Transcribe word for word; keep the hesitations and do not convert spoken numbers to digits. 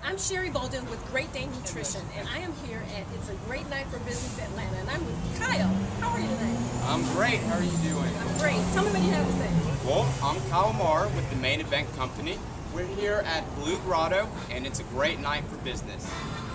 I'm Sherry Bolden with Great Day Nutrition, and I am here at It's a Great Night for Business Atlanta, and I'm with Kyle. How are you today? I'm great. How are you doing? I'm great. Tell me what you have to say. Well, I'm Kyle Marr with the Main Event Company. We're here at Blue Grotto, and it's a great night for business.